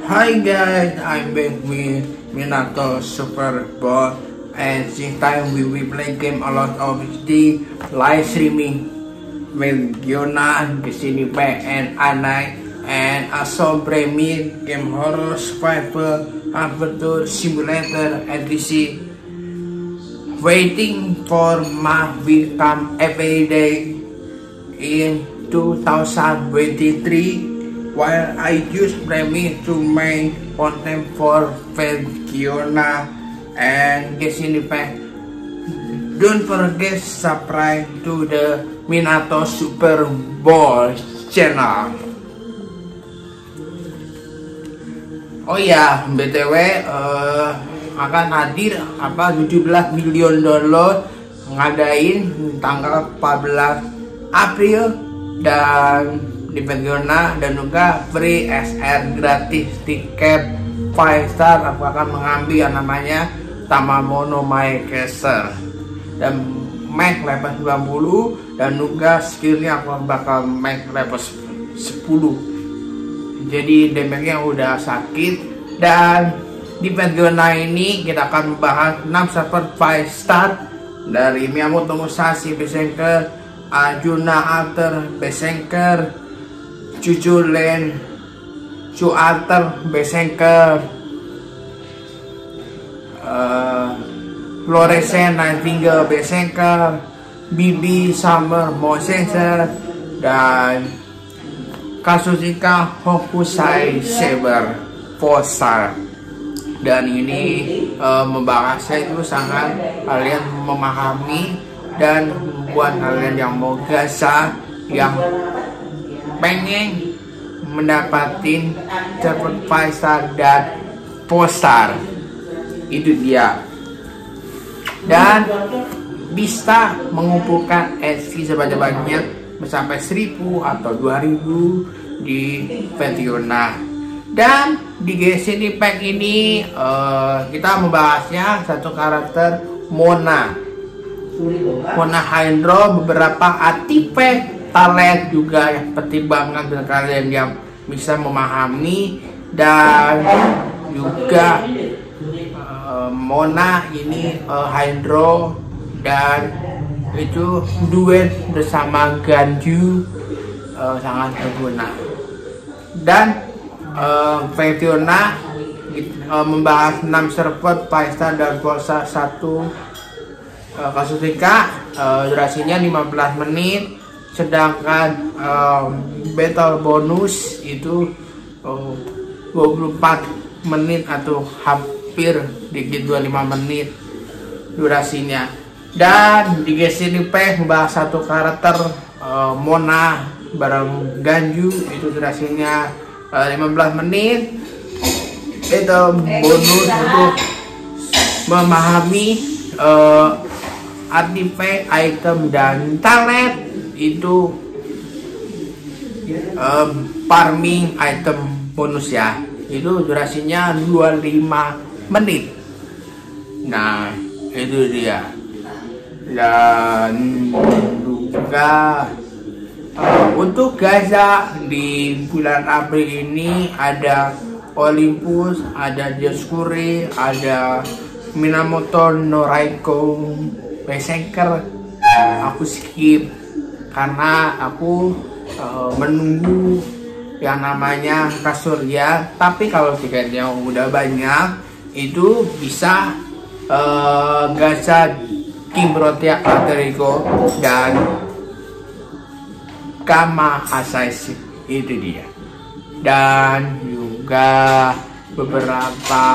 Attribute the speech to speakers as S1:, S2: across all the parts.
S1: Hi guys, I'm back with Minato Super Bowl, and this time we will play game a lot of the live streaming with Yona, Gesini Pack, and Anai, and also Bremi game horror survival adventure simulator etc. Waiting for my become every day in 2023. While I use Premi to make content for Fiona and Gesini Pack, don't forget subscribe to the Minato Super Bowl channel. Oh ya, BTW akan hadir 17 miliar download ngadain tanggal 14 April dan di Fiona dan juga free SR gratis tiket 5 star. Aku akan mengambil yang namanya Tamamono Maekaiser dan max level 90 dan juga skillnya aku bakal max level 10. Jadi damage-nya udah sakit. Dan di Fiona ini kita akan membahas 6 server 5 star dari Miyamoto Musashi Berserker, Arjuna Alter Berserker, Cuculen Alter Berserker, Fluorescent Nightingale Berserker, BB Summer Monster, dan Kazuchika Hokusai Saber Forza. Dan ini membahasnya itu sangat kalian memahami dan buat kalian yang mau gacha, yang pengen mendapatin cepet 5 star dan 4 star, itu dia. Dan bisa mengumpulkan XP sebanyak-banyaknya sampai 1000 atau 2000 di Fiona. Dan di Gesini Pack ini kita membahasnya satu karakter Mona Hydro, beberapa artifact talent juga yang penting banget dengan kalian yang bisa memahami. Dan juga Mona ini Hydro, dan itu duet bersama Ganju sangat berguna. Dan Fiona membahas 6 server 5 star dan Forza 1 Kazuchika, durasinya 15 menit. Sedangkan battle bonus itu 24 menit atau hampir dikit 25 menit durasinya. Dan di Gesini Pack membahas satu karakter Mona bareng Ganju, itu durasinya 15 menit. Itu bonus untuk memahami artifact, item, dan talent. Itu farming item bonus ya, itu durasinya 25 menit. Nah itu dia. Dan juga untuk gacha di bulan April ini ada Olympus, ada Dioscuri, ada Minamoto no Raiko Berserker. Aku skip karena aku menunggu yang namanya Kasurya. Tapi kalau tiketnya udah banyak, itu bisa gacha King Protea Alterico dan Kama Asashi, itu dia. Dan juga beberapa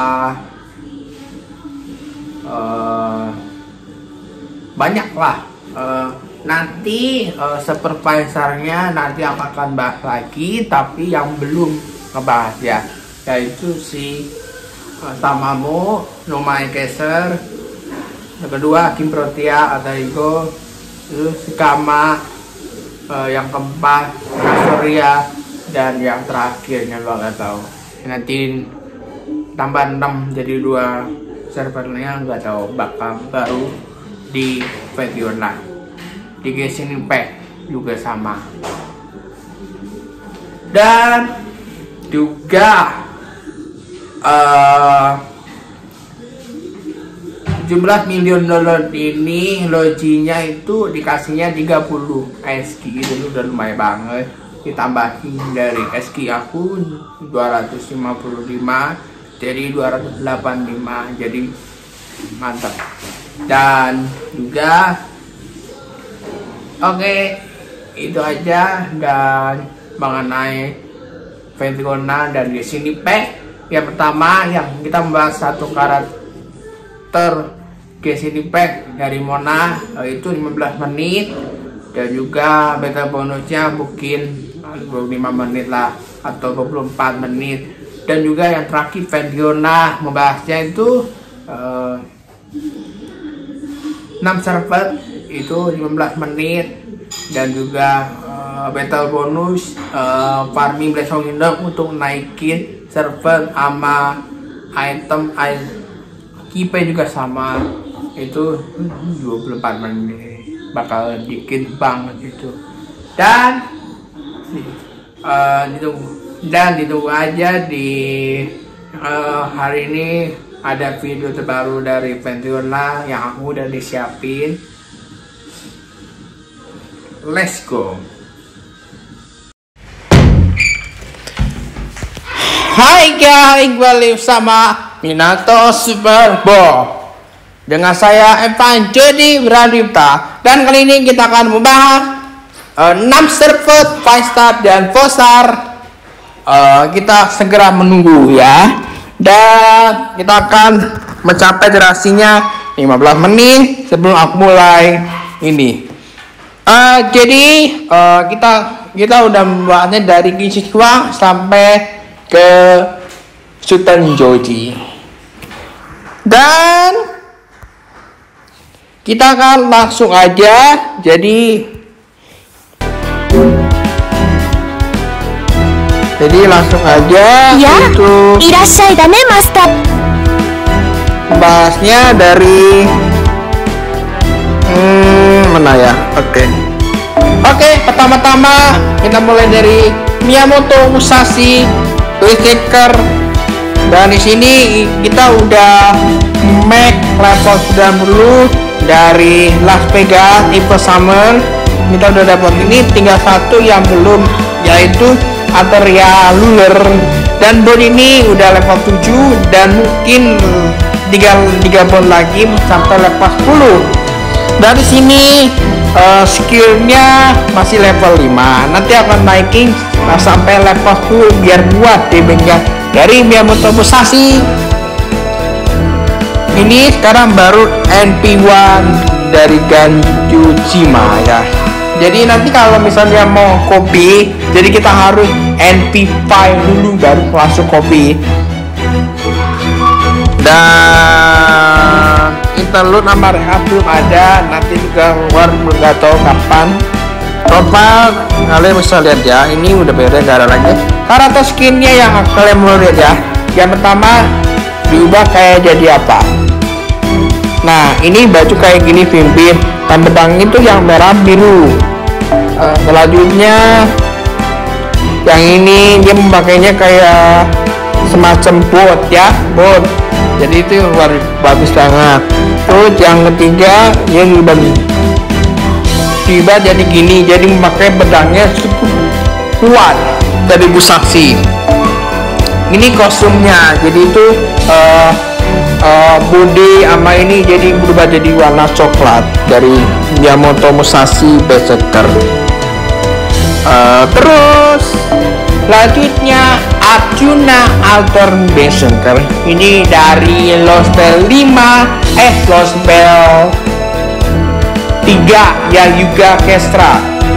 S1: banyak lah. Nanti supervisornya nanti akan bahas lagi, tapi yang belum ngebahas ya, yaitu si Tamamo no Maekaiser, yang kedua King Protea Alterico, terus si Kama, yang keempat Kasurya, dan yang terakhirnya lo nggak tahu. Nanti tambah 6 jadi 2 servernya, nggak tahu bakal baru di Fiona. Di Gesini Pack juga sama. Dan juga 17 million download ini loginya itu dikasihnya 30 SQ, itu udah lumayan banget. Ditambahin dari SQ aku 255 jadi 285, jadi mantap. Dan juga oke, itu aja dan mengenai Fentriona dan Genshin Impact. Yang pertama yang kita membahas satu karakter Genshin Impact dari Mona, itu 15 menit, dan juga battle bonusnya mungkin 25 menit lah atau 24 menit. Dan juga yang terakhir Fentriona membahasnya itu 6 server itu 15 menit, dan juga battle bonus farming Black Kingdom untuk naikin server sama item KP juga sama, itu 24 menit bakal dikit banget itu. Dan ditunggu aja di hari ini ada video terbaru dari Fentriona yang aku udah disiapin. Let's go. Hai guys, balik sama Minato Super Bowl dengan saya Evan Jody Bradipta, dan kali ini kita akan membahas 6 server 5 star dan 4 star. Kita segera menunggu ya, dan kita akan mencapai durasinya 15 menit sebelum aku mulai ini. Jadi kita udah membahasnya dari Kishiwa sampai ke Sultan Joji, dan kita akan langsung aja. Jadi langsung aja
S2: ya,
S1: itu
S2: irashai dame master.
S1: Bahasnya dari mana ya? Oke, pertama-tama kita mulai dari Miyamoto Musashi Berserker, dan di sini kita udah make level 90 dari Las Vegas Evil Summer. Kita udah dapat ini, tinggal satu yang belum, yaitu Ateria Lunar, dan bot ini udah level 7 dan mungkin 3 bot lagi sampai level 10. Dari sini skillnya masih level 5, nanti akan naikin sampai level 10 biar buat damage-nya dari Miyamoto Musashi. Ini sekarang baru NP1 dari Ganjujima ya. Jadi nanti kalau misalnya mau copy, jadi kita harus NP5 dulu baru langsung copy. Dan interlude nama rehat belum ada, nanti juga keluar nggak tahu kapan. Profile kalian bisa lihat ya, ini udah beda, nggak ada lagi karakter skinnya yang kalian mau lihat ya. Yang pertama diubah kayak jadi apa? Nah, ini baju kayak gini pimpin, dan pedang itu yang merah biru. Selanjutnya yang ini dia memakainya kayak semacam bot ya, bot. Jadi itu luar bagus banget. Terus yang ketiga dia tiba jadi gini, jadi memakai pedangnya cukup kuat dari Musashi. Ini kostumnya, jadi itu body sama ini jadi berubah jadi warna coklat dari Miyamoto Musashi Berserker. Terus selanjutnya Arjuna Alter Berserker, ini dari Lost Bell 5 Lost Bell 3 ya, juga Kestra.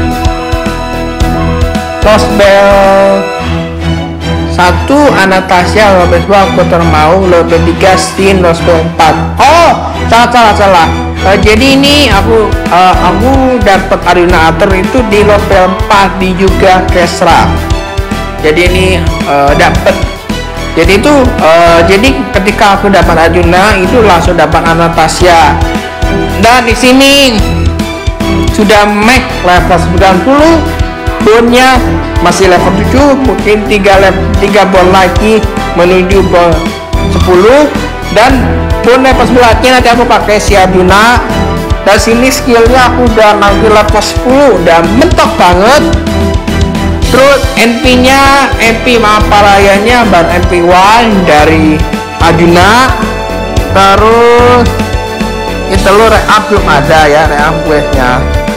S1: Lost Bell 1 Anastasia, Lost Bell 2 aku termau, Lost Bell 3 Stin, Lost Bell 4 salah. Jadi ini aku dapat Arjuna Alter itu di Lost Bell 4 di juga Kestra. Jadi ini dapat. Jadi itu jadi ketika aku dapat Arjuna itu langsung dapat Anastasia. Dan di sini sudah make level 90, bonnya masih level 7, mungkin 3 bon lagi menuju 10 dan pun level 11 nya nanti aku pakai si Arjuna. Dan sini skillnya aku udah nanti level 10, udah mentok banget. Terus NP nya, NP Mahaparayanya baru NP1 dari Arjuna. Terus itu lo re-up belum ada ya, re-up questnya.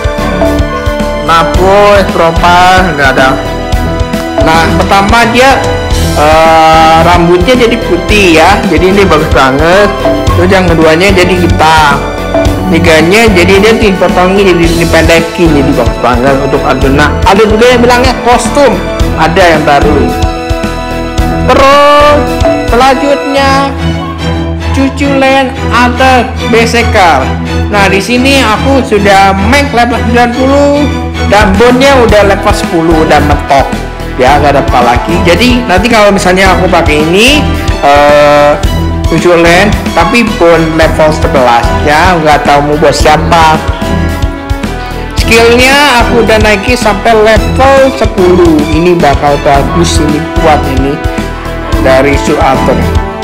S1: Napus, Propal nggak ada. Nah pertama dia rambutnya jadi putih ya, jadi ini bagus banget. Terus yang keduanya jadi hitam, tiganya jadi dia dipotongin, jadi dipendekin, jadi bagus banget untuk Arjuna. Ada juga yang bilangnya kostum, ada yang baru. Terus selanjutnya Cuculen Alter Berserker. Nah di sini aku sudah max level 90 dan bone-nya udah level 10, udah mentok ya, gak ada apa lagi. Jadi nanti kalau misalnya aku pakai ini Cuculen tapi bone level 11 ya, nggak tahu mau buat siapa. Skillnya aku udah naikin sampai level 10. Ini bakal bagus, ini kuat ini dari Alter.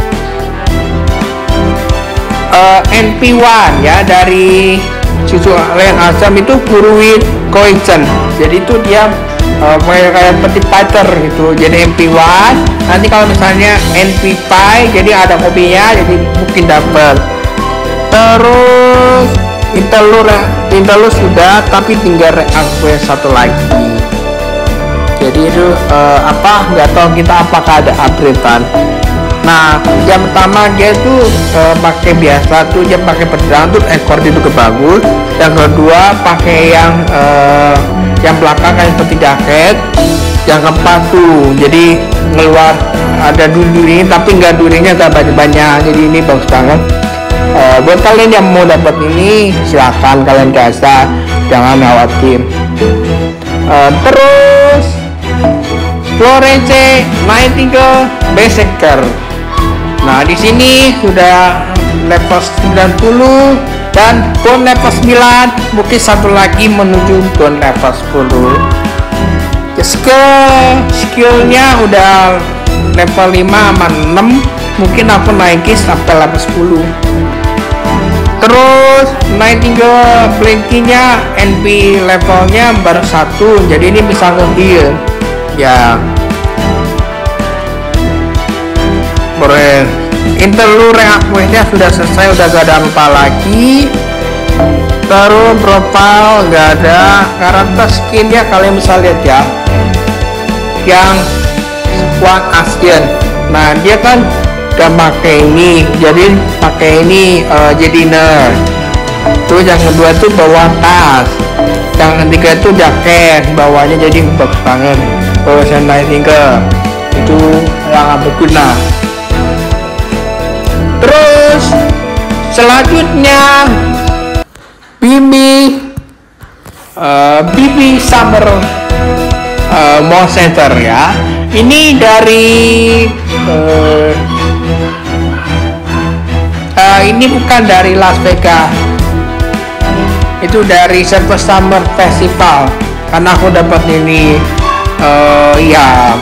S1: NP1 ya dari Cuculen Asam itu Kuruin Koichen. Jadi itu dia kayak seperti fighter gitu. Jadi NP1. Nanti kalau misalnya NP5 jadi ada kopinya, jadi mungkin dapat. Terus Interlus sudah, tapi tinggal react satu lagi. Jadi itu nggak tahu kita apakah ada updatean. Nah yang pertama dia tuh pakai biasa tuh, dia pakai pedang tuh ekor itu bagus. Yang kedua pakai yang belakang kayak seperti jaket. Yang keempat tuh jadi ngeluar ada duri tapi nggak durinya nggak banyak, jadi ini bagus banget. Buat kalian yang mau dapat ini silakan kalian gasa, jangan khawatir. Terus Florence Nightingale Berserker. Nah di sini sudah level 90 dan bone level 9, mungkin satu lagi menuju bone level 10. Skillnya udah level 5 sama 6, mungkin aku naikin sampai level 10. Terus Nightingale Blanky-nya NP levelnya baru 1, jadi ini bisa nge-heal ya. Keren. Interlude react-nya sudah selesai, udah gak ada apa lagi. Terus profile nggak ada, karakter skinnya kalian bisa lihat ya, yang One Asian. Nah dia kan udah pakai ini, jadi pakai ini jadi nerd. Terus yang kedua tuh bawa tas, yang ketiga tuh jaket, bawahnya jadi bagus banget. Terus yang Nightingale itu yang berguna. Terus selanjutnya Bibi Summer Monster ya. Ini dari ini bukan dari Las Vegas, itu dari Silver Summer Festival, karena aku dapat ini ya.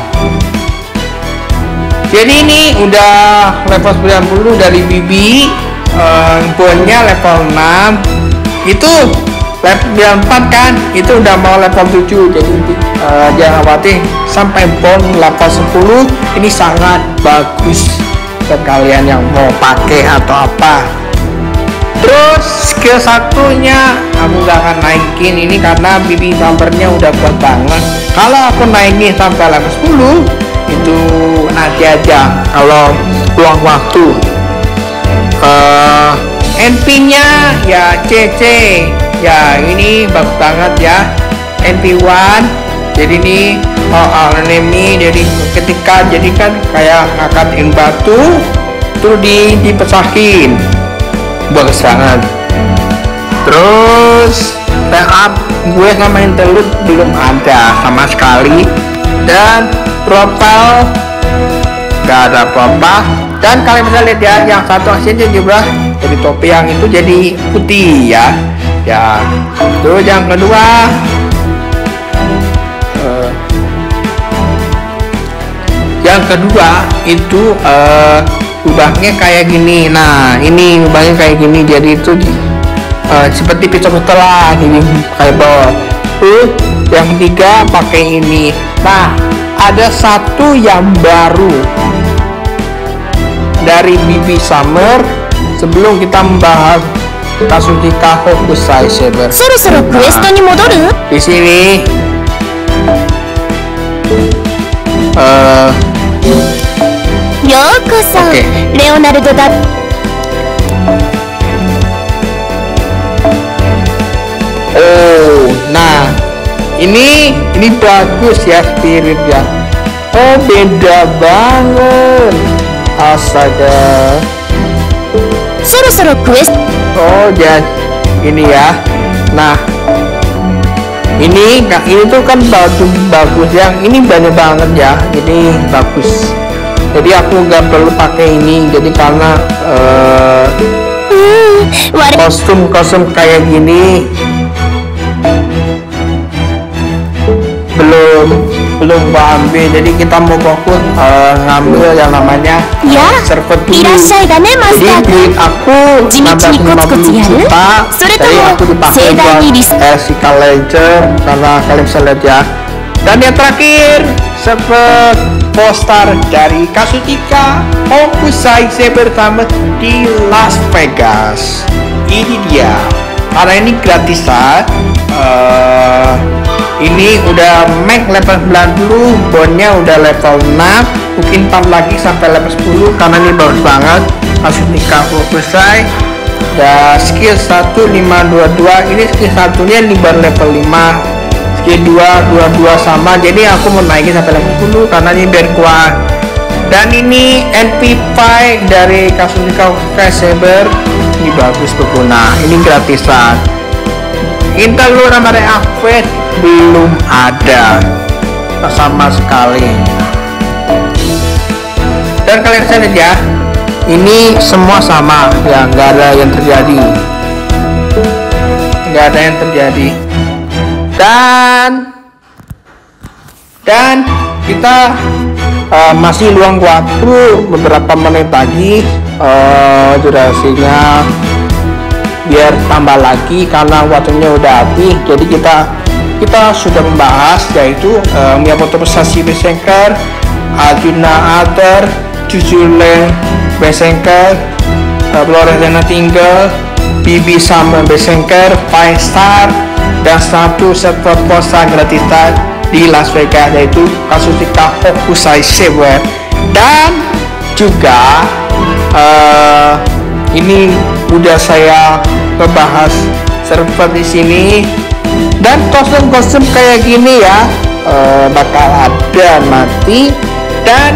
S1: Jadi ini udah level 90 dari Bibi, bone-nya level 6, itu level 4 kan, itu udah mau level 7, jadi jangan khawatir sampai bone level 10. Ini sangat bagus buat kalian yang mau pakai atau apa. Terus skill satunya aku gak akan naikin ini karena Bibi numbernya udah kuat banget. Kalau aku naikin sampai level 10 itu nanti aja kalau luang waktu. NP-nya ya CC ya, ini bagus banget ya, NP1. Jadi ini enemy, jadi ketika jadi kan kayak ngangkatin batu tuh dipecahin, bagus banget. Terus up gue sama interlude belum ada sama sekali, dan profile gak ada apa-apa. Dan kalian bisa lihat ya, yang satu hasilnya juga jadi topi yang itu jadi putih ya. Ya, terus yang kedua ubahnya kayak gini. Nah, ini ubahnya kayak gini, jadi itu seperti pisau lah gini, kayak bawah. Yang ketiga pakai ini. Nah, ada satu yang baru dari BB Summer. Sebelum kita membahas Kazuchika Hokusai Saber,
S2: そろそろクエストに戻る？
S1: di sini eh
S2: ようこそ、
S1: Oke.
S2: レオナルドだ。
S1: oh, nah ini bagus ya spirit ya. Oh, beda banget. Astaga.
S2: そろそろクエスト。
S1: Oh, jadi ini ya. Nah, ini tuh kan bagus yang ini banyak banget ya. Ini bagus. Jadi aku nggak perlu pakai ini. Jadi karena
S2: 我
S1: kostum kayak gini belum ambil. Jadi kita mau fokus ngambil yang namanya
S2: や
S1: server
S2: いらっ
S1: dulu.
S2: しゃいだねマス
S1: Jadi
S2: ター
S1: duit
S2: 君。
S1: aku
S2: 地道にコツコツやる？
S1: juta.
S2: それと
S1: Jadi
S2: も
S1: aku dipakai
S2: 盛大にリス
S1: buat Sika Legend karena kalian bisa lihat ya. Dan yang terakhir server poster dari Kazuchika Hokusai Saber Summer di Las Vegas. Ini dia. Karena ini gratisan. Ini udah max level 90, bonnya udah level 6, mungkin 4 lagi sampai level 10 karena ini bagus banget. Kazuchika Hokusai dan skill 1522, ini skill satunya di baru level 5, skill 222 sama, jadi aku mau naikin sampai level 10 karena ini biar kuat. Dan ini NP5 dari Kazuchika Hokusai Saber, ini bagus berguna, ini gratisan. Interlude sama reactivate belum ada sama sekali. Dan kalian bisa lihat ya, ini semua sama ya, nggak ada yang terjadi, dan kita masih luang waktu beberapa menit lagi, durasinya biar tambah lagi karena waktunya udah habis. Jadi kita sudah membahas yaitu Miyamoto Musashi Berserker, Arjuna Alter, Jujule Berserker, Florence Nightingale, BB Summer Berserker, 5 Star, dan satu server poster gratisan di Las Vegas yaitu Kazuchika Hokusai Saber. Dan juga ini udah saya ngebahas server di sini, dan kostum kayak gini ya bakal ada nanti. Dan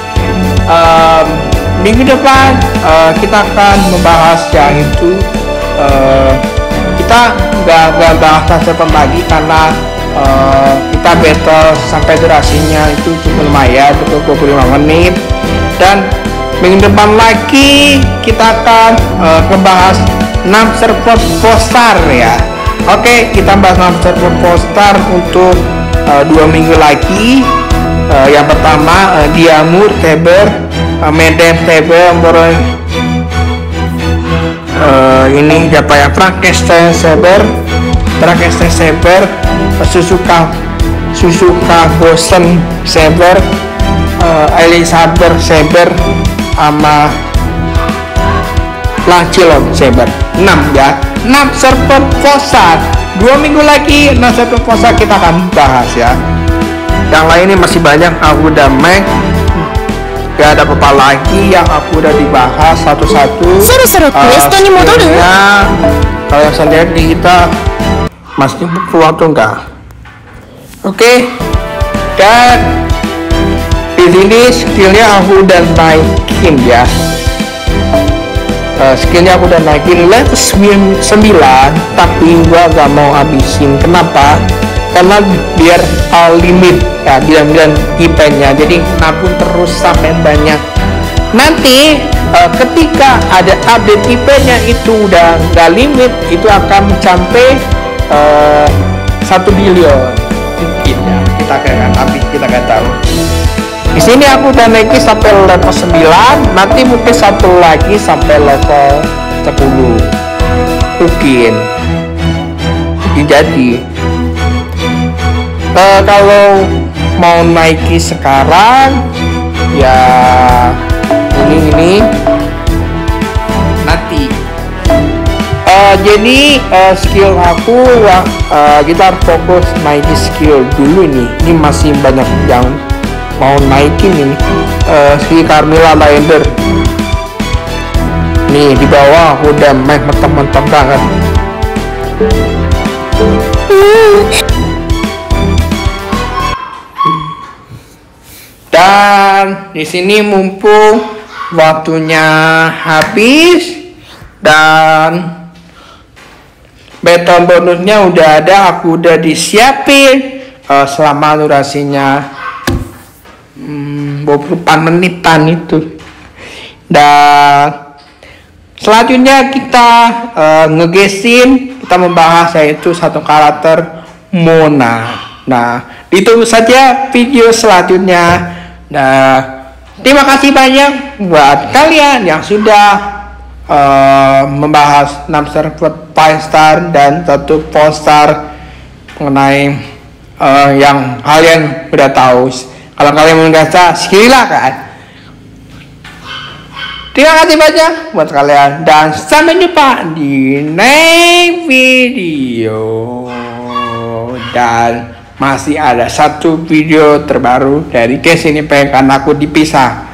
S1: minggu depan kita akan membahas yang itu, kita nggak bahas server lagi karena kita battle sampai durasinya itu cukup lumayan, cukup 25 menit. Dan minggu depan lagi kita akan membahas 6 server poster ya. Oke, kita bahas 6 server poster untuk 2 minggu lagi. Yang pertama Diamur Saber, Meden Saber, ini siapa ya, Frankenstein Saber, Suzuka Gosen Saber, Elizabeth Saber, sama Lancilon Saber. 6 ya, 6 server poster. 2 minggu lagi 6 server poster kita akan bahas ya. Yang lainnya masih banyak, aku udah make, gak ada apa-apa lagi yang aku udah dibahas satu-satu.
S2: そろそろクエストに戻る？
S1: Kalau yang saya lihat kita masih butuh waktu enggak? Oke. Dan di sini skillnya aku udah naikin ya. Skillnya aku udah naikin level 9, tapi gua gak mau habisin. Kenapa? Karena biar limit ya, bilang IP-nya, jadi nabung terus sampai banyak. Nanti ketika ada update IP-nya itu udah nggak limit, itu akan mencapai 1 billion mungkin ya, kita kan, tapi kita nggak tahu. Di sini aku udah naikin sampai level 9, nanti mungkin satu lagi sampai level 10. Mungkin jadi kalau mau naikin sekarang ya ini nanti. Jadi skill aku kita harus fokus naikin skill dulu nih. Ini masih banyak yang mau naikin ini. Skill Carmilla Lander nih di bawah udah main mentah-mentah banget. Dan di sini mumpung waktunya habis dan beton bonusnya udah ada, aku udah disiapin selama durasinya 24 menitan itu. Dan selanjutnya kita ngegesin, kita membahas yaitu satu karakter Mona. Nah, ditunggu saja video selanjutnya. Nah, terima kasih banyak buat kalian yang sudah membahas 6 server 5 star dan 1 4 star mengenai yang kalian udah tahu. Kalau kalian merasa silakan. Terima kasih banyak buat kalian dan sampai jumpa di next video. Dan masih ada satu video terbaru dari case ini pengen aku dipisah.